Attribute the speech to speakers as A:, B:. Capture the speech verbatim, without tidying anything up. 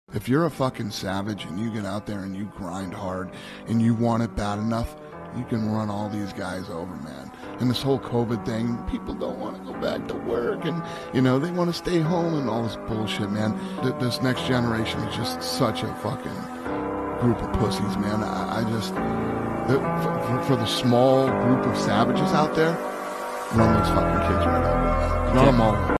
A: If you're a fucking savage and you get out there and you grind hard and you want it bad enough, you can run all these guys over, man. And this whole COVID thing, people don't want to go back to work and, you know, they want to stay home and all this bullshit, man. Th- this next generation is just such a fucking group of pussies, man. I, I just, the, for, for the small group of savages out there, run these fucking kids right over, man. Run them all over.